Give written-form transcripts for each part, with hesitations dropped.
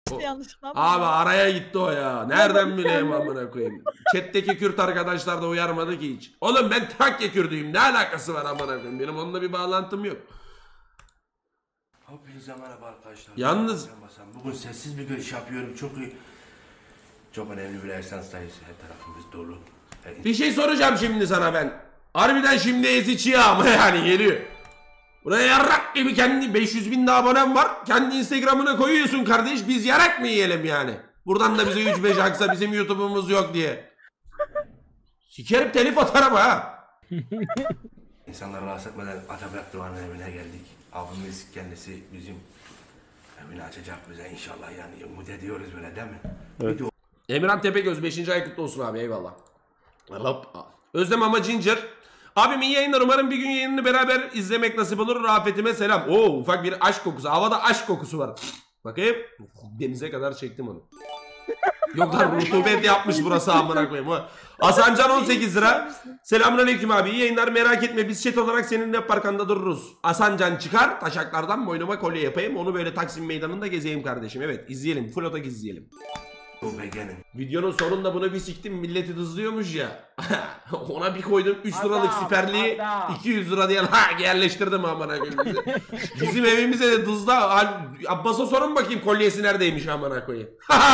yanlışlıkla. Abi araya gitti o ya. Nereden bileyim amına koyayım. Chat'teki Kürt arkadaşlar da uyarmadı ki hiç. Oğlum ben Trakya Kürdüyüm. Ne alakası var amına koyayım. Benim onunla bir bağlantım yok. Hepinize merhaba arkadaşlar. Yalnız bugün sessiz bir giriş yapıyorum. Çok önemli bir esansdayız. Her tarafımız dolu. bir şey soracağım şimdi sana ben. Harbiden şimdi ezici ama yani geliyor. Buraya yarrak gibi kendi 500.000 abonem var. Kendi Instagram'ına koyuyorsun kardeş. Biz yarak mı yiyelim yani? Buradan da bize 3-5 aksa bizim YouTube'umuz yok diye. Sikerim telif atarım ha. İnsanları rahatsız etmeden Atabek Doğan'ın evine geldik. Abimiz kendisi bizim evini açacak bize inşallah, yani umut ediyoruz böyle, değil mi? Evet. Emirhan Tepegöz 5. ay kutlu olsun abi, eyvallah. Özlem ama Ginger. Abim iyi yayınlar, umarım bir gün yayınını beraber izlemek nasip olur. Rafetime selam. Oo, ufak bir aşk kokusu. Havada aşk kokusu var. Bakayım. Denize kadar çektim onu. Yok lan, rutubet yapmış burası amına koyayım. Hasancan 18 lira. Selamünaleyküm abi. İyi yayınlar, merak etme. Biz chat olarak seninle parkanda dururuz. Hasancan çıkar. Taşaklardan boynuma kolye yapayım. Onu böyle Taksim Meydanı'nda gezeyim kardeşim. Evet, izleyelim. Full otak izleyelim. Videonun sonunda bunu bir siktim, milleti dızlıyormuş ya. Ona bir koydum 3 liralık siperliği 200 lira diye yerleştirdim amına koyayım. Bizim evimize de dızla. Abbas'a sorun bakayım kolyesi neredeymiş amına koyayım.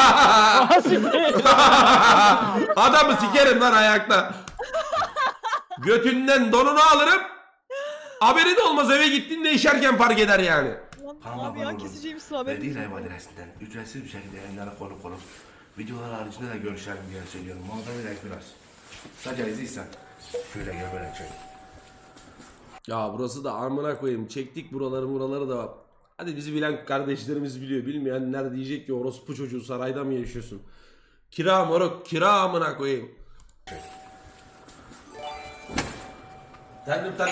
Adamı sikerim lan ayakta. Götünden donunu alırım. Haberi de olmaz, eve gittiğinde işerken fark eder yani. Abi ya, keseceğimiz sıra haberim. Verdiği ev adresinden ücretsiz bir şekilde yayınlara konuk videolar haricinde de görüşelim diye söylüyorum. Muhabbet edelim biraz. Sadece izliysen şöyle gel böyle çek. Ya burası da amına koyayım. Çektik buraları da. Hadi bizi bilen kardeşlerimiz biliyor. Bilmeyenler diyecek ki orospu çocuğu sarayda mı yaşıyorsun? Kira moruk, kira amına koyayım. Tanrım.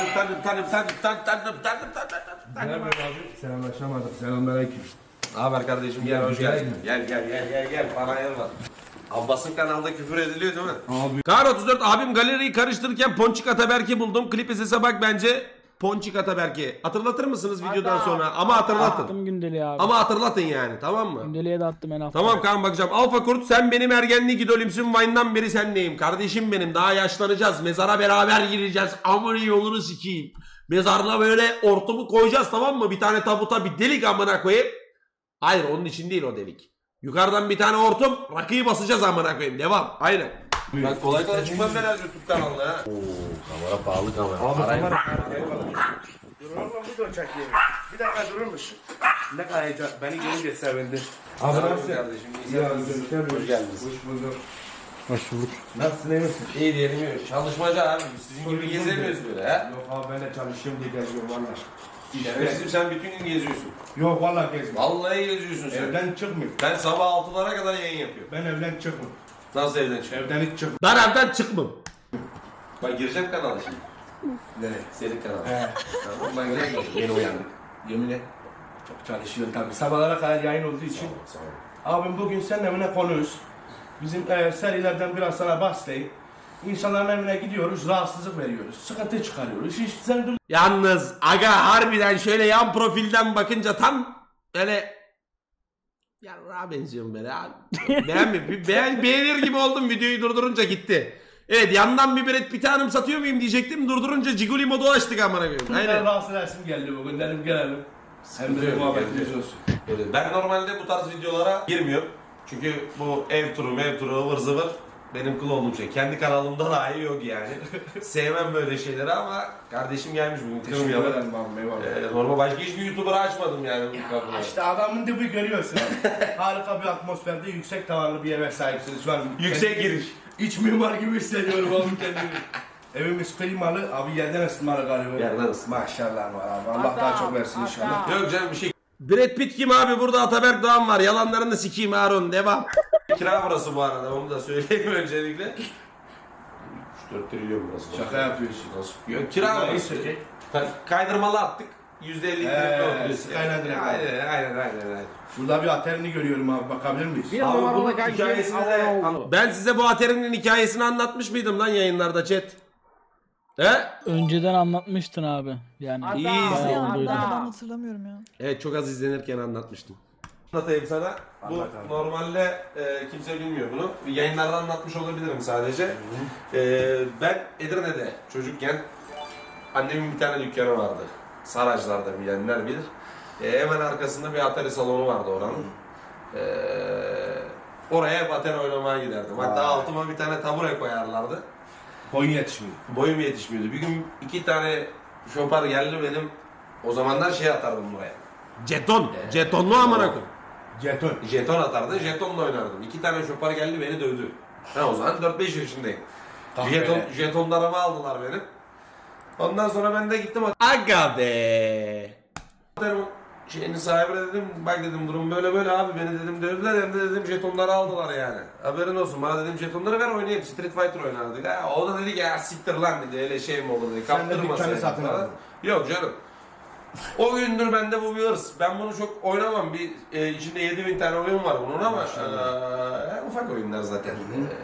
Merhaba abi. Selamlaşamadık. Selamünaleyküm. Ne haber kardeşim? Gel, hoş geldin. Gel. Bana yer var. Abbas'ın kanalda küfür ediliyor değil mi? Abi. Kar 34 abim galeriyi karıştırırken Ponçik Ataberk'i buldum. Klip sese bak bence. Ponçik Ataberk'i. Hatırlatır mısınız videodan sonra? Ama hatırlatın. Attım gündeliğe abi. Ama hatırlatın yani, tamam mı? Gündeliğe de attım en hafta. Tamam kan, bakacağım. Alfa Kurt, sen benim ergenlik idolümsün. Vine'dan beri senleyim. Kardeşim benim. Daha yaşlanacağız. Mezara beraber gireceğiz. Amına yolunu sikeyim. Mezarla böyle ortamı koyacağız, tamam mı? Bir tane tabuta bir delik amına koyayım. Hayır, onun için değil o delik. Yukarıdan bir tane hortum, rakıyı basacağız amına koyayım. Devam. Aynen. Ben kolay çıkmam ben her YouTube kanalına ha. Oo, kamera pahalı kamera. Abi kamera. Durur mu video çekeyim? Bir dakika durur musun? Ne kadar heyecan. Beni görünce sevindi. Abi nasılsın kardeşim? Hoş geldiniz. Hoş bulduk. Hoş bulduk. Nasılsın, iyi misin? İyi diyelim, iyi. Çalışmacı abi. Sizin gibi gezemiyoruz böyle ha. Yok abi, ben de çalışıyorum diye geziyorum valla. Şerefsizim, sen bütün gün geziyorsun. Yok valla gezmiyorum. Vallahi geziyorsun sen. Evden çıkmıyorum. Ben sabah 6'lara kadar yayın yapıyorum. Ben evden çıkmıyorum. Nasıl evden çıkıyorsun? Evden hiç çıkmıyorum. Ben evden çıkmam. Ben gireceğim kanala şimdi. Nereye? Senin kanala. Tamam, ben gelmiyorum. Yeni uyandık. Yemin et. Çok çalışıyorum tabii. Sabahlara kadar yayın olduğu için. Sağ ol. Abim bugün seninle evine konuyoruz. Bizim serilerden biraz sana bahsedeyim. İnsanların evine gidiyoruz, rahatsızlık veriyoruz, sıkıntı çıkarıyoruz. Hiç sen Yalnız aga harbiden şöyle yan profilden bakınca tam böyle yarrağa benziyorum böyle abi. Beğenir gibi oldum, videoyu durdurunca gitti. Evet, yandan bir Brad Pitt'i anımsatıyor muyum diyecektim, durdurunca Ciguli modu açtık amına koyayım. Aynen. Rahatsız edersin geldi bugün, dedim gelelim. Hem de muhabbetimiz olsun. Ben normalde bu tarz videolara girmiyorum. Çünkü bu ev turu ıvır zıvır benim kıl olduğum şey. Kendi kanalımda dahi yok yani. Sevmem böyle şeyleri ama kardeşim gelmiş bugün. Teşekkür ederim abi, eyvallah. Normal başka hiçbir YouTuber'ı açmadım yani bu kapıda. İşte adamın dibi görüyorsun. Harika bir atmosferde, yüksek tavanlı bir eve sahipsiniz. Şu an Yüksek giriş. İç mimar gibi hissediyorum abi kendimi. Evimiz klimalı, abi yerden ısınmalı galiba. Yerden ısın. Maşallah var abi. Allah daha çok versin inşallah. Yok canım bir şey. Brad Pitt kim abi? Burada Ataberk Doğan var. Yalanlarını sikeyim Harun. Devam. Kira burası bu arada. Onu da söyleyeyim öncelikle. 3-4 trilyon burası. Şaka yapıyorsun. Yok, kira burası. Kaydırmalı attık. %50 indirimli oldu. Aynen. Burada bir aterini görüyorum abi, bakabilir miyiz? Abi bunun hikayesini de... Ben size bu aterinin hikayesini anlatmış mıydım lan yayınlarda chat? He? Önceden anlatmıştın abi. Yani İyi bayağı izleyin. olduydu. Ben hatırlamıyorum ya. Evet, çok az izlenirken anlatmıştım. Anlatayım sana. Bu Anlat abi. normalde kimse bilmiyor bunu. Yayınlarda anlatmış olabilirim sadece. Ben Edirne'de çocukken annemin bir tane dükkanı vardı. Sarajlar'da bilenler bilir. Hemen arkasında bir atari salonu vardı oranın. Oraya hep atari oynamaya giderdim. Hatta altıma bir tane tabure koyarlardı. Boyun yetişmiyor. Boyum yetişmiyordu. Bir gün 2 tane şopar geldi benim. O zamanlar şey atardım buraya. Jeton. Jetonlu amına koyayım. Jeton. Jeton atardı. Jetonla oynardım. 2 tane şopar geldi beni dövdü. Ben o zaman 4-5 yaşındayım. Jetonlarımı aldılar benim. Ondan sonra ben de gittim. Aga be. Şeyinin sahibine dedim, bak dedim durum böyle böyle abi, beni dedim dövdüler, hem de dedim jetonları aldılar yani. Haberin olsun, bana dedim jetonları ver oynayayım, Street Fighter oynardık. Ha, o da dedi ki ya siktir lan dedi, öyle şey mi olur dedi. Sen de dükkanı satın aldın. Yok canım. O gündür bende bu bir hırs. Ben bunu çok oynamam. Bir içinde 7000 tane oyun var bunun ama ufak oyunlar zaten.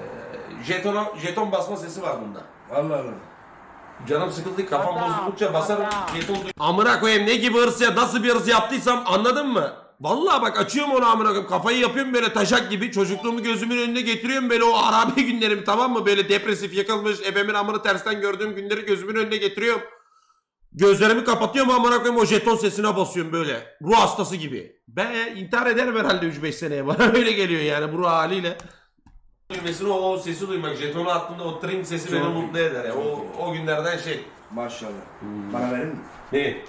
Jeton basma sesi var bunda. Allah Allah. Canım sıkıldı, kafam bozuldukça basarım. Amına koyayım, ne gibi hırs ya, nasıl bir hırs yaptıysam anladın mı? Vallahi bak açıyorum onu amına koyayım, kafayı yapıyorum böyle taşak gibi, çocukluğumu gözümün önüne getiriyorum, böyle o harabe günlerimi, tamam mı, böyle depresif yakılmış ebemin amını tersten gördüğüm günleri gözümün önüne getiriyorum. Gözlerimi kapatıyorum amına koyayım, o jeton sesine basıyorum böyle ruh hastası gibi. Ben intihar ederim herhalde 3-5 seneye, bana öyle geliyor yani bu ruh haliyle. Düğmesini, o sesi duymak, jetonu attığımda o tring sesi beni mutlu eder ya. O günlerden şey. Maşallah. Bana verir mi? Ne?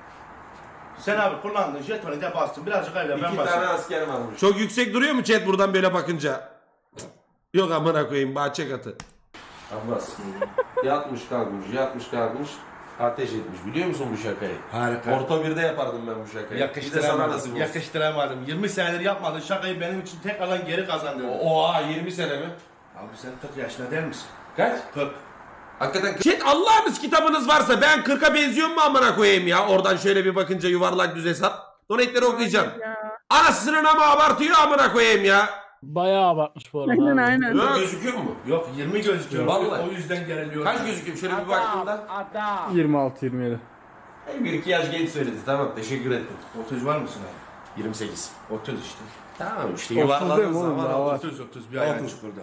Sen abi kullandın jetonu da bastın. Birazcık evlen ben 2 basayım. tane asker varmış. Çok yüksek duruyor mu chat buradan böyle bakınca? Yok amına koyayım, bahçe katı. Abbas. Yatmış kalkmış. Ateş etmiş. Biliyor musun bu şakayı? Harika. Orta 1'de yapardım ben bu şakayı. Bir de sana nasip olsun. Yakıştıramadım. 20 senedir yapmadığın şakayı benim için tekrardan geri kazandırdın. Oha 20 sene mi? Abi sen 40 yaşında değil misin? Kaç? 40. Hakikaten chat, Allah'ınız kitabınız varsa ben 40'a benziyor mu amına koyayım ya? Oradan şöyle bir bakınca yuvarlak düz hesap. Donetleri okuyacağım. Anasının ama abartıyor amına koyayım ya. Bayağı abartmış bu arada. Aynen abi. aynen. Yok. Gözüküyor mu? Yok 20 gözüküyor. Vallahi. O yüzden geriliyorum. Kaç gözüküyor? Şöyle bir baktığımda. 26-27. 1-2 yaş genç söyledi. Tamam, teşekkür ettim. 30 var mısın abi? 28. 30 işte. Tamam işte değil yuvarladığın mi oğlum? zaman Daha var. 30 bir ayağın çukurda.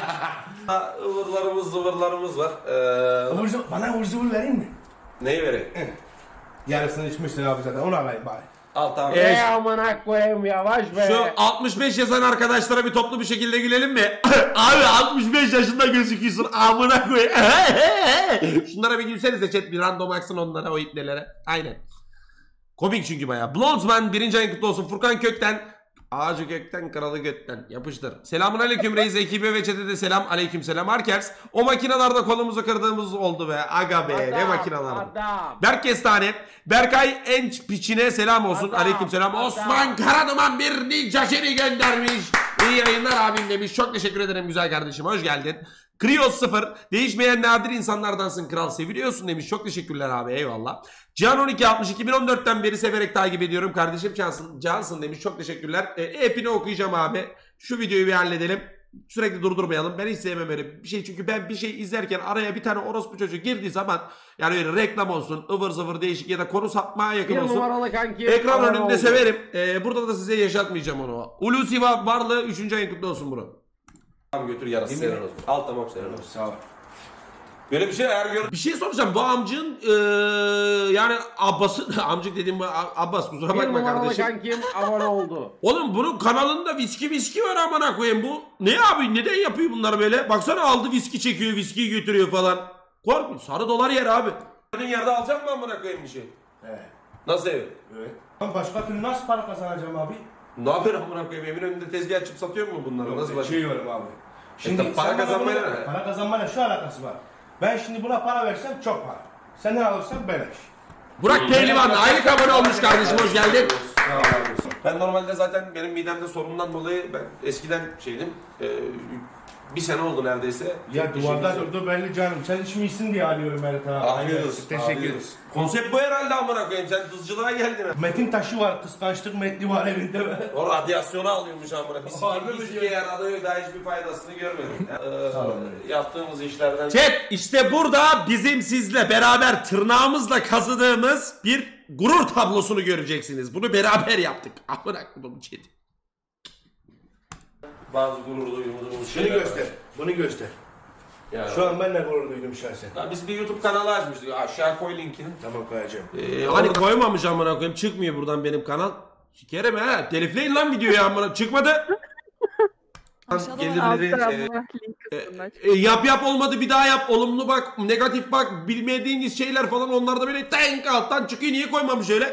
ıvırlarımız zıvırlarımız var. Bana ıvır zıvır vereyim mi? Neyi vereyim? Yarısını içmişsin abi zaten onu alayım bari. Al tamam. Amına koyayım yavaş be. Şu 65 yazan arkadaşlara bir toplu bir şekilde gülelim mi? Abi 65 yaşında gözüküyorsun amına koyayım. Şunlara bir gülsenize chat, bir random aksın onlara, o ipnelere. Aynen. Komik çünkü bayağı. Blondsman 1. ayın kutlu olsun. Furkan Kökten. Ağacı gökten, kralı gökten. Yapıştır. Selamun aleyküm reis ekibi ve chat'e de selam. Aleyküm selam Arkers. O makinalarda kolumuzu kırdığımız oldu be. Aga be, ne makinalar. Berk Kestane. Berkay Enç Piçine selam olsun. Aleyküm selam. Osman Karaduman bir ninja şeri göndermiş. İyi yayınlar abim demiş. Çok teşekkür ederim güzel kardeşim. Hoş geldin. Krios 0. Değişmeyen nadir insanlardansın kral, seviliyorsun demiş. Çok teşekkürler abi, eyvallah. Cihan 1260 2014'ten beri severek takip ediyorum. Kardeşim Cansın demiş. Çok teşekkürler. Hepini okuyacağım abi. Şu videoyu bir halledelim. Sürekli durdurmayalım. Ben hiç sevmem öyle bir şey. Çünkü ben bir şey izlerken araya bir tane orospu çocuğu girdiği zaman, yani öyle reklam olsun, ıvır zıvır değişik ya da konu sapmaya yakın Bir olsun, numaralı kanki. ekran abone önünde oldu. severim. Burada da size yaşatmayacağım onu. Hulusi Varlı 3. ayın kutlu olsun bro. Abi götür yarısı senin olsun. Al tamam senin olsun. Sağ ol. Böyle bir şey eğer gör... Bir şey soracağım. Bu amcın yani Abbas'ın amcık dediğim bu Abbas, kusura Bir bakma numaralı kardeşim. kankim abone oldu. Oğlum bunun kanalında viski var amına koyayım bu. Ne abi, neden yapıyor bunlar böyle? Baksana, aldı viski çekiyor, viskiyi götürüyor falan. Korkma, sarı dolar yer abi. Gördüğün yerde alacak mı amına koyayım bir şey? Evet. Nasıl ev? Evet. Ben başka türlü nasıl para kazanacağım abi? Ne yapıyorsun amına koyayım? Evin önünde tezgah açıp satıyor mu bunları? Nasıl başka? Geçiyorum abi. Şimdi para sen bana kazanmayla bunu- ne? Para kazanmayla şu alakası var. Ben şimdi buna para versem çok para. Senden alırsam beleş. Burak Pehlivan aylık abone olmuş kardeşim, hoş geldin. Ben normalde zaten benim midemde sorundan dolayı ben eskiden şeydim. Bir sene oldu neredeyse. Ya duvarda durdu belli canım. Sen içmişsin diye alıyorum her tarafa. Afiyet olsun. Teşekkür ederim. Konsept bu herhalde amına koyayım. Sen tuzculuğa geldin ha. Metin taşı var, kıskançlık metni var evinde. O radyasyonu alıyormuş amına. Harbi mi Biz diyor? yaradıyor, daha hiçbir faydasını görmedim. Sağ olun. Yaptığımız işlerden. Chat, işte burada bizim sizle beraber tırnağımızla kazıdığımız bir gurur tablosunu göreceksiniz. Bunu beraber yaptık. Amına koyayım chat. bazı gurur duyduğumuz Şunu göster. Bunu göster. Yani. Şu an ben de gurur duydum şahsen. Ya biz bir YouTube kanalı açmıştık. Aşağı koy linkini. Tamam koyacağım. Hani koymamış amına koyayım. Çıkmıyor buradan benim kanal. Sikerim ha. Telifleyin lan videoyu amına. Çıkmadı. Aşağıda Gelirleri, yap olmadı bir daha yap. Olumlu bak, negatif bak, bilmediğiniz şeyler falan onlar da böyle tank alttan çıkıyor. Niye koymamış öyle?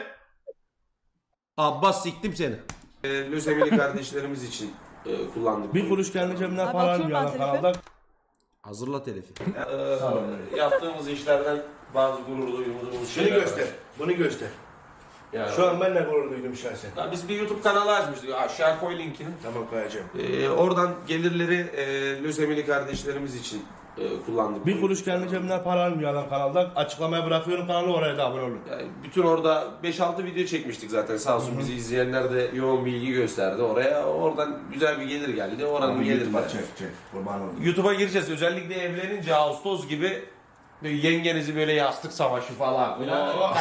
Abbas siktim seni. Lösemili kardeşlerimiz için kullandık. Bir kuruş kendi cebimden Abi para atıyorum almıyor ben lan telifi. kanalda. Hazırla telifi. Yaptığımız işlerden bazı gurur duyduğumuz Şunu göster. Bunu göster. Yani. Şu an ben de gurur duydum şahsen. Ya biz bir YouTube kanalı açmıştık. Aşağı koy linkini. Tamam koyacağım. Oradan gelirleri lösemili kardeşlerimiz için kullandık. Bir kuruş kendi cebimden para almıyor lan kanalda. Açıklamaya bırakıyorum kanalı, oraya da abone olun. Yani bütün orada 5-6 video çekmiştik zaten. Sağ olsun bizi izleyenler de yoğun bilgi gösterdi oraya. Oradan güzel bir gelir geldi. Oranın gelir. Çek. Kurban olun. YouTube'a gireceğiz. Özellikle evlenince Ağustos gibi böyle yengenizi böyle yastık savaşı falan. Böyle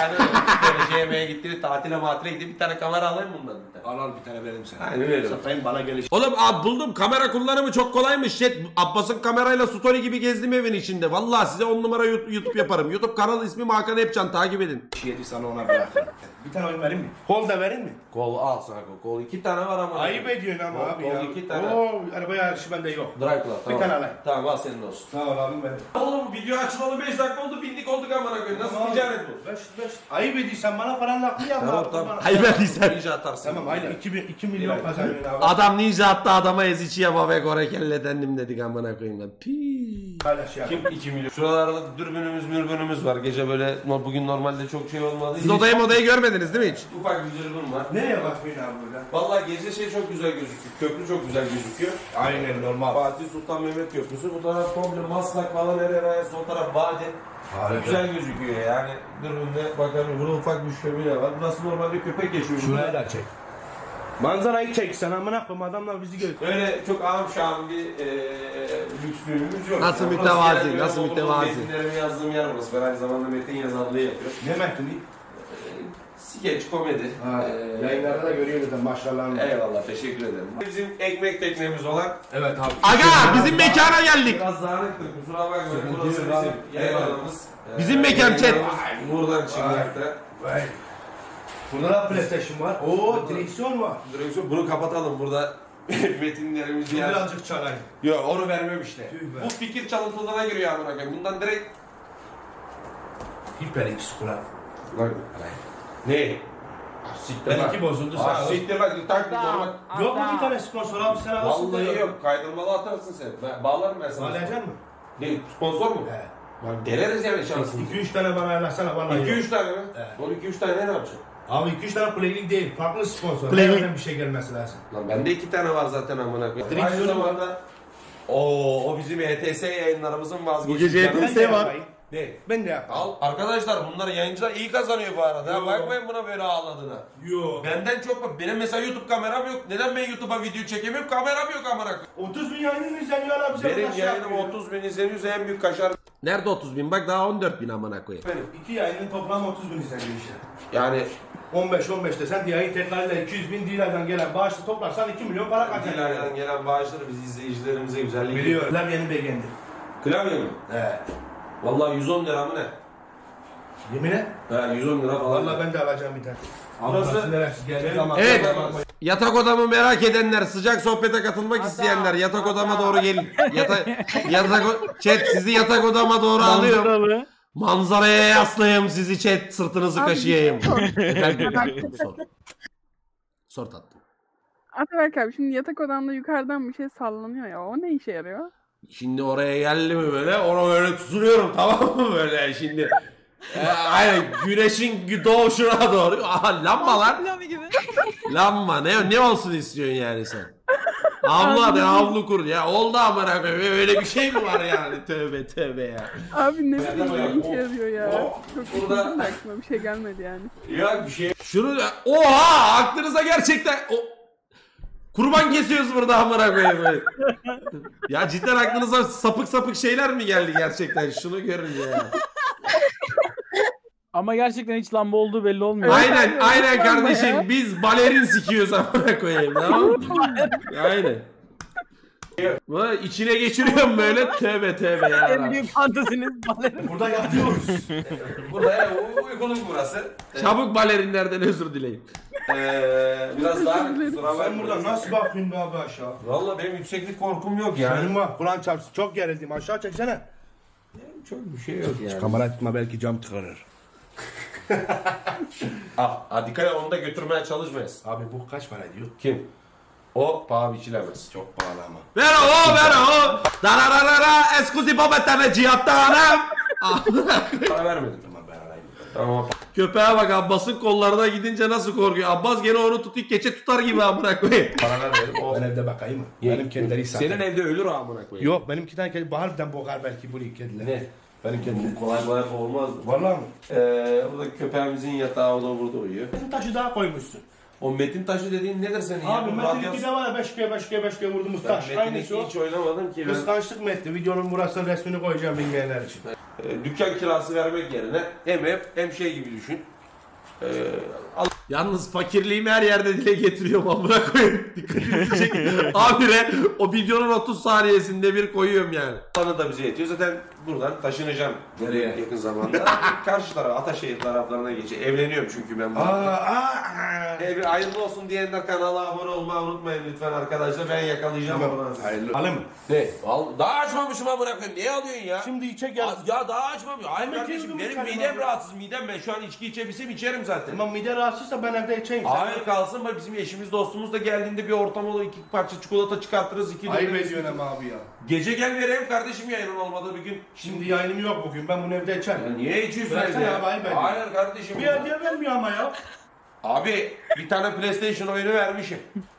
CM'ye gitti, tatile gitti. Bir tane kamera alayım bundan bir tane. Al bir tane verim sana. Aynen öyle. Satayım bana geliş. Oğlum abi buldum, kamera kullanımı çok kolaymış. Abbas'ın kamerayla story gibi gezdim evin içinde. Vallahi size 10 numara YouTube yaparım. YouTube kanalı ismi Hakan Epcan, takip edin. Yedi sana ona bırakırım. Bir tane oyun vereyim mi? Kol da vereyim mi? Kol al sana kol. 2 tane var ama. Ayıp ediyorsun ama abi ya. Kol 2 tane. Oo, araba yarışı bende yok. Drive Club, tamam. tane alayım. Tamam al senin olsun. Sağ ol abim ben. Oğlum video açılalı 5 dakika oldu, bindik olduk amına koyayım. Nasıl ticaret bu? Beş. Ayıp ediyorsan bana paranın hakkını yapma. Tamam. Hayır verdiysen. Ninja atarsın. Tamam aynen 2 milyon kazanıyorsun abi. Adam ninja attı, adama ezici yapa ve gore kelletendim dedik amına koyayım ben. Piii. Paylaş ya. Kim 2 milyon? Şuralarda dürbünümüz var. Gece böyle bugün normalde çok şey olmadı. Siz odayı görmediniz değil mi hiç? Ufak bir dürbün var. Nereye bakıyorsun abi burada? Vallahi gece şey çok güzel gözüküyor. Köprü çok güzel gözüküyor. Aynen normal. Fatih Sultan Mehmet Köprüsü. Bu taraf komple Maslak falan, her yer sol taraf vadi. Harika. Güzel gözüküyor yani. Dürbünde bakalım, burada ufak bir şömine var. Burası normalde köpek geçiyor. Şurayı da çek. Manzarayı çek sen amına koyayım, adamlar bizi görüyor. Öyle çok ağım şahım bir lüks düğünümüz yok. Nasıl Yani mütevazi, burası nasıl yani mütevazi. Metinlerimi yazdığım yer burası. Ben aynı zamanda metin yazarlığı yapıyorum. Ne metni? Skeç, komedi. Yayınlarda da görüyoruz da maşallah. Eyvallah, teşekkür ederim. Bizim ekmek teknemiz olan. Evet abi. Aga bizim mekana geldik. Biraz dağınıktır, kusura bakmayın. Burası Eyvallah. bizim yayınlarımız. Bizim mekan chat. Buradan çıkmakta. Vay. Burada da PlayStation var. Oo direksiyon var. Direksiyon, bunu kapatalım burada. Metinlerimizi yaz. Birazcık çalayım. Yok, onu vermem işte. Tüh be. Bu fikir çalıntılarına giriyor amına koyayım. Bundan direkt. HyperX Kura. Ne? Siktir lan. Benimki bozuldu Aa, sana. siktir lan. Tak normal. Yok mu bir tane sponsor abi sen alırsın. Vallahi yok. Kaydırmalı atarsın sen. Bağlarım ben sana. Bağlayacaksın mı? Ne? Sponsor mu? He. Lan deneriz yani şansını. 2-3 tane bana ayarlasana vallahi. 2-3 tane mi? Evet. Oğlum 2-3 tane ne yapacaksın? Abi 2-3 tane playlik değil. Farklı sponsor. Playlik. Nereden bir şey gelmesi lazım. Lan bende 2 tane var zaten amına koyayım. Direkt Aynı şunu zamanda o bizim ETS yayınlarımızın vazgeçilmezi. Bu gece ETS Ben de var. yapayım. Değil. Ben de yapayım. Al arkadaşlar, bunlar yayıncılar iyi kazanıyor bu arada. Yo. Bakmayın buna böyle ağladığına. Yo. Benden çok, benim mesela YouTube kameram yok. Neden ben YouTube'a video çekemiyorum? Kameram yok amına koyayım. 30 bin yayının izleniyor abi bize. Benim burada şey yayınım yapıyor. 30 bin izleniyorsa en büyük kaşar Nerede 30 bin? Bak daha 14 bin amına koyayım. benim. 2 yayının toplamı 30 bin izleniyor işte. Yani 15 desen yayın tekrarıyla 200 bin dilerden gelen bağışla toplarsan 2 milyon para kazanıyor. dilerden gelen bağışları biz izleyicilerimize güzellik Biliyor. Klavyenin beğendi. Klavye mi? He. Vallahi 110 lira mı ne? Yemin et. He 110 lira falan. Vallahi ben de alacağım bir tane. Burası- neresi geldi ama. Evet. Yatak odamı merak edenler, sıcak sohbete katılmak isteyenler yatak odama doğru gelin. Chat sizi yatak odama doğru alıyorum. Manzaralı. Manzaraya yaslayayım sizi chat, sırtınızı Abi, kaşıyayım. bir şey sor. Efendim sor. Sor tatlım. Ataberk abi şimdi yatak odamda yukarıdan bir şey sallanıyor ya. O ne işe yarıyor? Şimdi oraya geldi mi böyle, ona böyle tutunuyorum tamam mı böyle şimdi. Aynen güneşin doğuşuna doğru. Aha lamba lan. Plami gibi. Lamba ne olsun istiyorsun yani sen? Havlu hadi havlu kur ya. Oldu amına koyayım. Öyle bir şey mi var yani? Tövbe tövbe ya. Abi ne bileyim ne işe yarıyor ya. Oh, Çok burada- burada aklıma bir şey gelmedi yani. Ya bir şey. Şunu da oha aklınıza gerçekten kurban kesiyoruz burada amına koyayım. Ya cidden aklınıza sapık şeyler mi geldi gerçekten şunu görünce ya. Ama gerçekten hiç lamba olduğu belli olmuyor. Aynen kardeşim biz balerin sikiyoruz amına koyayım tamam mı? Aynen. Vay, içine geçiriyorum böyle. Tövbe tövbe ya. En büyük fanteziniz balerin. Burada yatıyoruz. Burada uykuluk burası. Çabuk balerinlerden özür dileyin. Biraz daha kusura Sen burada nasıl bakıyorsun be abi aşağı? Valla benim yükseklik korkum yok yani. Benim var. Kur'an çarpsın. Çok gerildim. Aşağı çeksene. Çok bir şey yok yani. Kamera tutma belki cam tıkanır. Dikkat et onu da götürmeye çalışmayız. Abi bu kaç para ediyor? Kim? O paha biçilemez. Çok pahalı ama. Ver o. Dararara eskuzi babetene cihattane. Para vermedim. Tamam ben alayım. Tamam. Köpeğe bak Abbas'ın kollarına gidince nasıl korkuyor. Abbas gene onu tutup keçe tutar gibi amına koyayım. Para vermedim. O... Ben evde bakayım mı? Benim kedileri zaten. Senin evde ölür amına koyayım. Yok benim 2 tane kedi harbiden boğar belki bu kediler. Ne? Benim kediler. Kolay kolay olmazdı. Vallahi mı? Burada köpeğimizin yatağı o da burada uyuyor. Metin taşı daha koymuşsun. O metin taşı dediğin nedir senin Abi ya? Metin 2'de var ya 5G vurdum taş. Metin Aynısı 2'yi o. hiç oynamadım ki ben. Kıskançlık Metin. Videonun burasına resmini koyacağım bilmeyenler için. Dükkan kirası vermek yerine hem ev hem şey gibi düşün. Yalnız fakirliğimi her yerde dile getiriyorum amına koyayım. Dikkatinizi çekin. Abire o videonun 30 saniyesinde bir koyuyorum yani. Alanı da bize yetiyor. Zaten buradan taşınacağım. Nereye? Yakın zamanda. Karşı tarafa, Ataşehir taraflarına geçeceğim. Evleniyorum çünkü ben. Bir hayırlı olsun diyenler kanala abone olmayı unutmayın lütfen arkadaşlar. Ben yakalayacağım oradan. Hayırlı. Alayım mı? Ne? Daha açmamışım ha bırakın. Niye alıyorsun ya? Şimdi içe gel. Ya daha açmamışım. Hayır Ama kardeşim girdim benim içeri midem abi. rahatsız. Midem ben şu an içki içebilsem içerim zaten. Tamam mide rahatsızsa ben evde içeyim. Hayır kalsın bak bizim eşimiz dostumuz da geldiğinde bir ortam olur 2 parça çikolata çıkartırız 2 Ayıp ediyorsun ama abi ya. Gece gel vereyim kardeşim yayının olmadığı bir gün. Şimdi yayınım yok bugün. Ben bunu evde Ya içerim. niye içiyorsun Bıraksana evde? abi, ayıp ediyorsun. Hayır kardeşim. Bir hediye vermiyor ama ya. Abi bir tane PlayStation oyunu vermişim.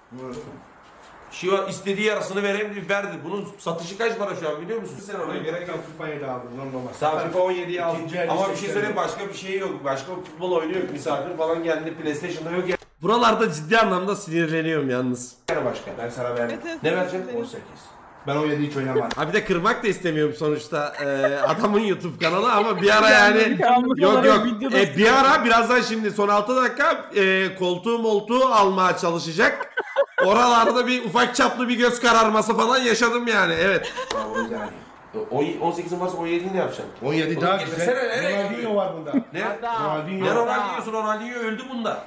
Şu istediği yarısını vereyim diye verdi. Bunun satışı kaç para şu an biliyor musun? Sen ona gerek yok. FIFA 7 abi. Normal. Sağ FIFA 17'yi aldım. İkinci el Ama bir şey istekleri. söyleyeyim başka bir şey yok. Başka futbol oyunu yok. Misafir falan geldi. PlayStation'da yok Buralarda ciddi anlamda sinirleniyorum yalnız. yani başka. Ben sana verdim. Ne vereceğim? 18. Ben 17 hiç oynamadım. Abi de kırmak da istemiyorum sonuçta adamın YouTube kanalı ama bir ara yani Anlık yok olarak videoda bir ara birazdan şimdi son 6 dakika koltuğu almaya çalışacak. Oralarda bir ufak çaplı bir göz kararması falan yaşadım yani evet. O yüzden. 18'in varsa 17'yi ne yapacaksın? 17 daha Oğlum güzel. getirsene, nereye Ronaldinho var bunda. Ne? Ronaldinho. Ne Ronaldinho'su? Ronaldinho öldü bunda.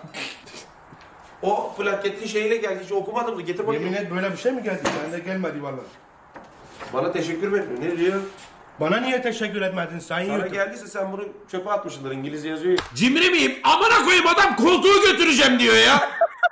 O plaketin şeyiyle geldi hiç okumadım da getir bakayım. Yemin et böyle bir şey mi geldi? Bende gelmedi vallahi. Bana teşekkür mü etmiyor? Ne diyor? Bana niye teşekkür etmedin sayın Sana YouTube? geldiyse sen bunu çöpe atmışsındır. İngilizce yazıyor ya. Cimri miyim? Amına koyayım adam koltuğu götüreceğim diyor ya.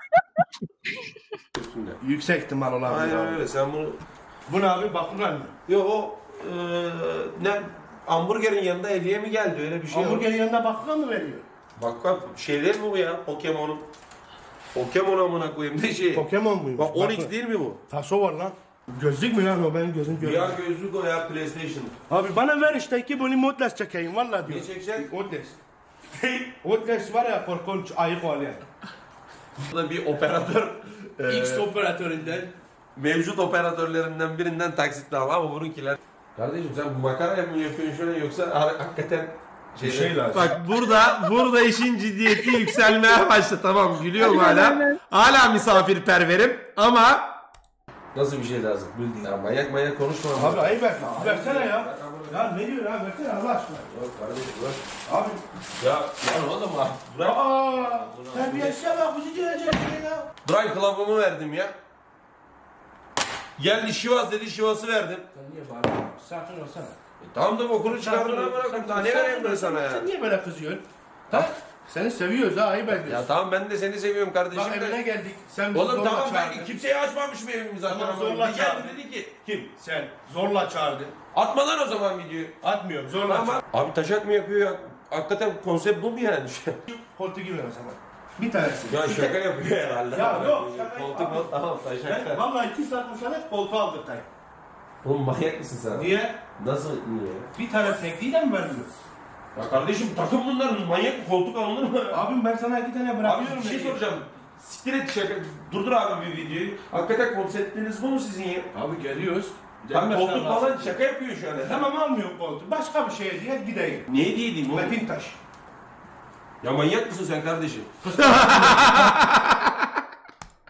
Üstünde. Yüksek ihtimal olabilir Aynen abi. öyle sen bunu... Bu ne abi? Bakugan mı? Yok o... ne? Hamburgerin yanında hediye mi geldi öyle bir şey yok. Hamburgerin yanında Bakugan mı veriyor? Bak şeyler mi bu ya? Pokemon'un. Pokemon amına koyayım ne şey? Pokemon muymuş? Bak 12 değil mi bu? Taso var lan. Gözlük mü lan o benim gözüm görüyor. VR gözlük o ya PlayStation. Abi bana ver işte 2 bunu modles çekeyim valla diyor. Ne çekeceksin? Modles. Modles var ya korkunç ayık var ya. Burada bir operatör X operatöründen. mevcut operatörlerinden birinden taksitle al ama bununkiler. Kardeşim sen bu makara mı yapıyorsun şöyle yoksa hakikaten Bir şey lazım. Bak burada işin ciddiyeti yükselmeye başladı tamam gülüyorum hala. Hala misafirperverim ama nasıl bir şey lazım? Bildiğin. Ya manyak konuşma. Abi ayıp etme. Versene ya. Ya ne diyor lan versene Allah aşkına. Yok kardeşim bırak. Abi. Ya oğlum abi bırak. Aaa. Terbiyesize bak bizi diyecek ya. Drive Club'ımı verdim ya. Geldi Şivas dedi Şivas'ı verdim. Sen niye bağırıyorsun? Sakin olsana. Tamam da bokunu çıkardın ama bırakın daha ne vereyim ben sana ya. Sen niye böyle kızıyorsun? Ha? Seni seviyoruz ha ayıp ediyorsun. Ya tamam ben de seni seviyorum kardeşim Bak evine de. geldik. Sen bizi Oğlum zorla tamam çağırdın. ben kimseye açmamışım evimi zaten. Tamam, ama. zorla Bir geldi çağırdın. dedi ki Kim? Sen. Zorla çağırdın. atma lan o zaman videoyu. Atmıyorum zorla Ama çağırdın. abi taşak mı yapıyor ya? Hakikaten konsept bu mu yani? Koltuğu gibi ver o zaman. Bir tanesi. Ya şaka yapıyor herhalde. Ya yok, şaka Koltuk yok. mu? Tamam taşak. Ben vallahi 2 saat bu sene koltuğu aldırtayım. Oğlum manyak mısın sen? Niye? Nasıl niye? Bir tane tekliği de mi vermiyor? Ya kardeşim takım bunlar manyak mı? Koltuk alınır mı? Abim ben sana 2 tane Abi bırakıyorum. bir şey dedi. soracağım. Siktir et şaka. Durdur abi bir videoyu. Hakikaten konseptiniz bu mu sizin ya? Abi geliyoruz. Tam Gelmezsen koltuk rahatsız falan ediyor. şaka yapıyor şu an. Tamam almıyorum koltuğu. Başka bir şeye diye gideyim. Niye diyeyim oğlum? Metin Taş. Ya manyak mısın sen kardeşim?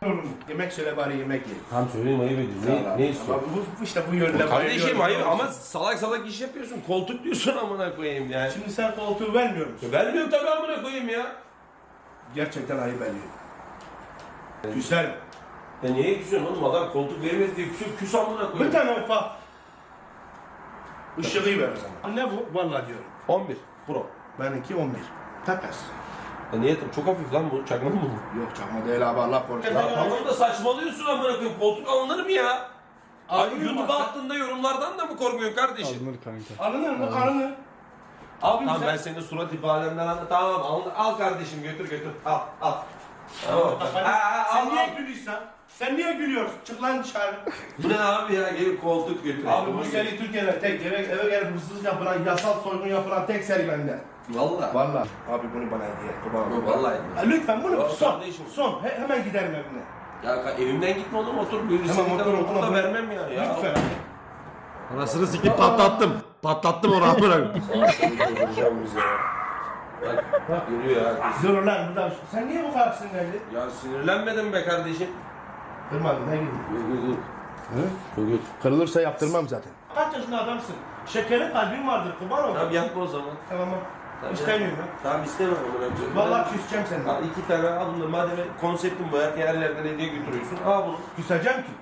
Yemek söyle bari yemek ye. Tamam söyleyeyim ayıp ediyorum. Ne istiyorsun? Ama bu işte bu yönde Kardeşim ayıp ama salak salak iş yapıyorsun. Koltuk diyorsun amına koyayım yani. Şimdi sen koltuğu vermiyor musun? Vermiyorum tabii amına koyayım ya. Gerçekten ayıp ediyor. Güzel. Ya niye küsüyorsun oğlum? Adam koltuk vermedi diye küsüyor. Küs amına Bir koyayım. tane ufak ışığı ver o zaman. Ne bu? Vallahi diyorum. 11 Pro. Benimki 11. Takas. Ya niye? Çok hafif lan bu. Çakma mı bu? Yok çakma değil abi Allah korusun. Ya tamam da saçmalıyorsun amına koyayım. Koltuk alınır mı ya? Abi YouTube'a attığında yorumlardan da mı korkmuyorsun kardeşim? Alınır mı? Alınır. Abi Tamam ben senin surat ifadenden anladım. Tamam al kardeşim götür. Al. Tamam. Sen niye gülüyorsun? Sen niye gülüyorsun? Çık lan dışarı. Bu ne abi ya? Gel koltuk götür. Abi bu seri Türkiye'de tek eve gelip hırsızlık yapılan, yasal soygun yapılan tek seri bende. Valla. Vallahi. Abi bunu bana hediye et. Kurban. Vallahi. Lütfen bunu Ya son. kardeşim. Son. Hemen giderim evine. Ya evimden gitme oğlum otur. Böyle Tamam, seni otur, okulda otur. vermem ya. Lütfen. Anasını sikip patlattım. Patlattım onu amına koyayım. Vuracağım bize ya. Bak yürüyor ya. Dur lan buradan. Sen niye bu kadar sinirli? Ya sinirlenmedin be kardeşim. Kırmadın ne gidin? Yok. Kırılırsa yaptırmam zaten. Kaç yaşında adamsın? Şekerin kalbin vardır kurban ol. Tamam yapma o zaman. Tamam. Tamam, İstemiyorum ben. Tamam istemem onu önce. Vallahi küseceğim senden. Al 2 tane al bunu. Madem konseptin bu her yerlerden hediye götürüyorsun. Al bunu. Küseceğim ki.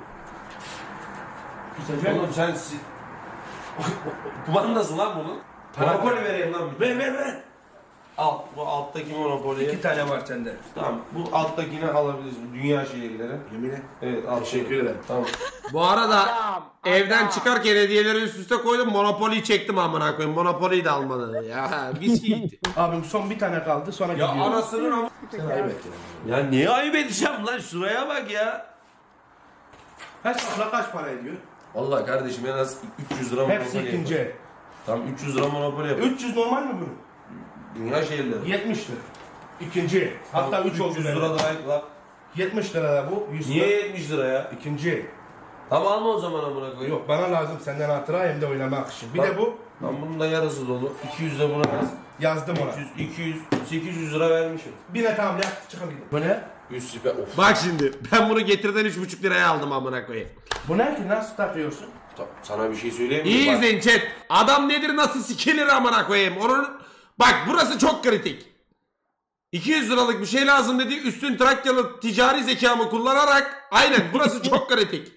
Küseceğim. Oğlum sen kumandasın lan bunun. Monopoli vereyim lan bir. Ver. Al bu alttaki monopoliyi. 2 tane var sende. Tamam bu alttakini alabilirsin. Dünya şehirleri. Yemin et. Evet al. Teşekkür ederim. Tamam. Bu arada evden çıkarken hediyeleri üst üste koydum. Monopoly'yi çektim amına koyayım. Monopoly'yi de almadı. Ya viski gitti. Abim son bir tane kaldı sonra Ya gidiyorum. anasının ama. Evet. Ya niye ayıp edeceğim lan şuraya bak ya. Hesapla kaç para ediyor? Vallahi kardeşim en az 300 lira Hepsi monopoli ikinci yapar. el. Tamam 300 lira monopoli yapar. 300 normal mi bunun? Dünya şehirleri. 70 lira. İkinci el. Hatta 3 oldu. 300 lira da ayıp lan. 70 lira da bu. 100 Niye lira. 70 lira ya? İkinci el. Tamam alma o zaman amına koyayım. Yok bana lazım senden hatıra hem de oynamak için. Bir Bak. de bu. Lan bunun da yarısı dolu. 200 de buna yaz. Yazdım ona. 200, 800 lira vermişim. Bir de tamam ya çıkın gidin. Bu ne? 100 sipe of. Bak şimdi ben bunu getirden 3,5 liraya aldım amına koyayım. Bu ne ki nasıl takıyorsun? Sana bir şey söyleyeyim mi? İyi Bak, izleyin chat. Adam nedir nasıl sikilir amına koyayım. Onun bak burası çok kritik. 200 liralık bir şey lazım dedi. Üstün Trakyalı ticari zekamı kullanarak aynen burası çok kritik.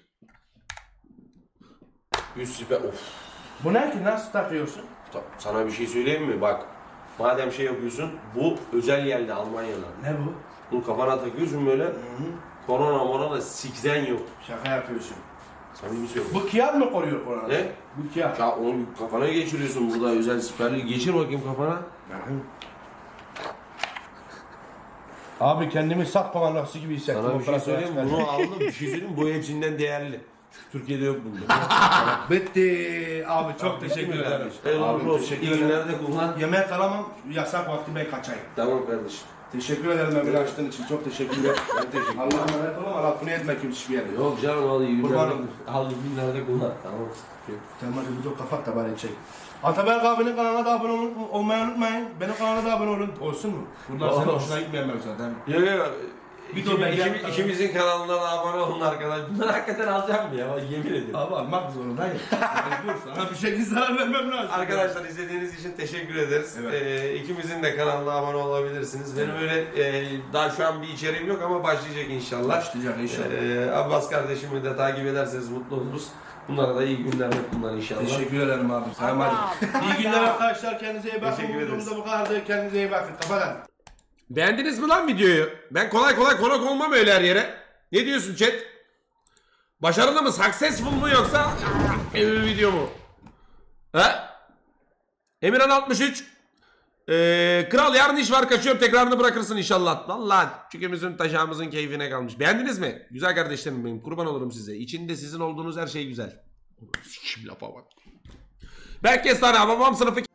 100 sipe of. Bu ne ki nasıl takıyorsun? Sana bir şey söyleyeyim mi? Bak. Madem şey yapıyorsun, bu özel yerde Almanya'da. Ne bu? Bunu kafana takıyorsun böyle. Korona sikzen yok. Şaka yapıyorsun. Samimi söylüyorum. Bu kağıt mı koruyor korona? Ne? Bu kağıt. Ya onu kafana geçiriyorsun burada özel siperli. Geçir bakayım kafana. Abi kendimi sak komandası gibi hissettim. Sana bir şey Operasyona söyleyeyim mi? çıkarken. Bunu aldım. Bir şey söyleyeyim mi? Bu hepsinden değerli. Türkiye'de yok bunda. Bitti. Abi çok teşekkür ederim. Abi Abi teşekkür İyi ederim. günlerde kullan. Yemeğe kalamam. Yasak vakti ben kaçayım. Tamam kardeşim. Teşekkür ederim beni açtığın için. Çok teşekkür ederim. Ben teşekkür ederim. Allah'a emanet olun ama lafını etme kim hiçbir yerde. Yok canım al iyi Kurban günlerde. olun. Al iyi günlerde kullan. Tamam. Tamam hadi video kapat da bari çek. Ataberk abinin kanalına da abone olmayı unutmayın. Benim kanalına da abone olun. Olsun mu? Bunlar senin Olsun. hoşuna gitmeyen ben zaten. Yok yok. Video ben- İkimizin kanalına da abone olun arkadaş. Bunları hakikaten alacağım mı ya? Yemin ediyorum. Abi almak zorundayım. Mecbur sana bir şekilde zarar vermem lazım. Arkadaşlar izlediğiniz için teşekkür ederiz. Evet. İkimizin de kanalına abone olabilirsiniz. Benim öyle daha şu an bir içeriğim yok ama başlayacak inşallah. Başlayacak inşallah. Abbas kardeşimi de takip ederseniz mutlu oluruz. Bunlara da iyi günler bunlar inşallah. Teşekkür ederim abi. Selam hadi. İyi günler arkadaşlar. Kendinize iyi bakın. Teşekkür ederiz. Videomuzda bu kadardı. Kendinize iyi bakın. Kapatın. Beğendiniz mi lan videoyu? Ben kolay kolay konak olmam öyle her yere. Ne diyorsun chat? Başarılı mı? Successful mu yoksa bir video mu? He? Emirhan 63. Kral yarın iş var kaçıyorum tekrarını bırakırsın inşallah. Vallahi çükümüzün taşağımızın keyfine kalmış. Beğendiniz mi? Güzel kardeşlerim benim kurban olurum size. İçinde sizin olduğunuz her şey güzel. Sikim lafa bak. Berk Kestane babam sınıfı